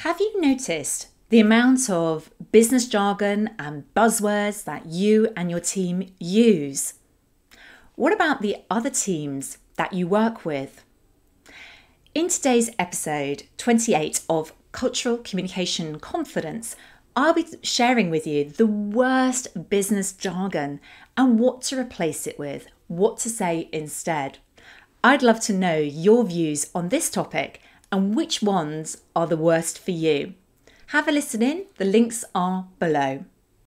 Have you noticed the amount of business jargon and buzzwords that you and your team use? What about the other teams that you work with? In today's episode 28 of Cultural Communication Confidence, I'll be sharing with you the worst business jargon and what to replace it with, what to say instead. I'd love to know your views on this topic and which ones are the worst for you. Have a listen in, the links are below.